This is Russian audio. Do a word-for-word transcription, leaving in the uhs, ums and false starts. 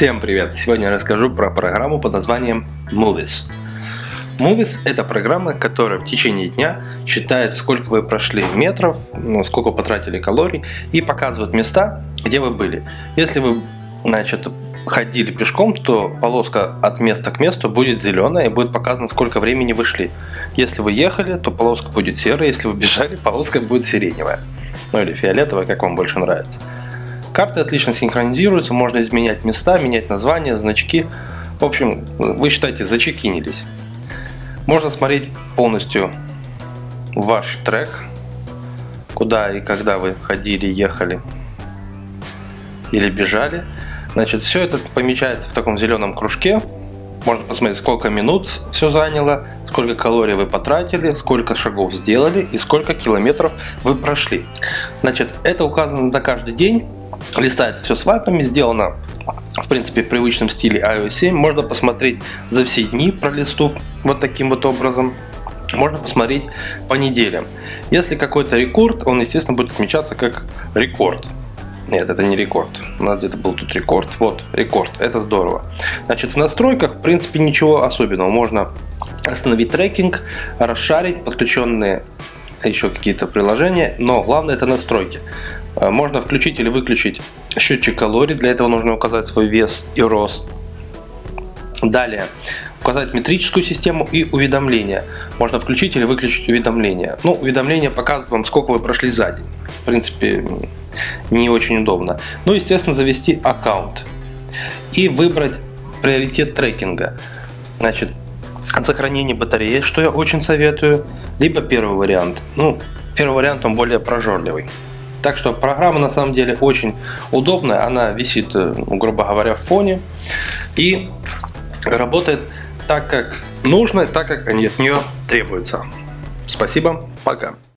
Всем привет! Сегодня я расскажу про программу под названием Movies. Movies – это программа, которая в течение дня считает, сколько вы прошли метров, сколько потратили калорий, и показывает места, где вы были. Если вы, значит, ходили пешком, то полоска от места к месту будет зеленая и будет показано, сколько времени вы шли. Если вы ехали, то полоска будет серая, если вы бежали, полоска будет сиреневая. Ну или фиолетовая, как вам больше нравится. Карты отлично синхронизируются, можно изменять места, менять названия, значки. В общем, вы считаете, зачекинились. Можно смотреть полностью ваш трек, куда и когда вы ходили, ехали или бежали. Значит, все это помечается в таком зеленом кружке. Можно посмотреть, сколько минут все заняло, сколько калорий вы потратили, сколько шагов сделали и сколько километров вы прошли. Значит, это указано на каждый день. Листается все свайпами, сделано в принципе в привычном стиле ай о эс семь. Можно посмотреть за все дни, пролистав вот таким вот образом. Можно посмотреть по неделям. Если какой-то рекорд, он, естественно, будет отмечаться как рекорд. Нет, это не рекорд. У нас где-то был тут рекорд. Вот, рекорд. Это здорово. Значит, в настройках, в принципе, ничего особенного. Можно остановить трекинг, расшарить подключенные еще какие-то приложения. Но главное, это настройки. Можно включить или выключить счетчик калорий. Для этого нужно указать свой вес и рост. Далее, указать метрическую систему и уведомления. Можно включить или выключить уведомления. Ну, уведомления показывают вам, сколько вы прошли за день. В принципе, не очень удобно. Ну, естественно, завести аккаунт. И выбрать приоритет трекинга. Значит, сохранение батареи, что я очень советую. Либо первый вариант. Ну, первый вариант, он более прожорливый. Так что программа на самом деле очень удобная. Она висит, грубо говоря, в фоне. И работает так, как нужно, так, как от нее требуется. Спасибо, пока.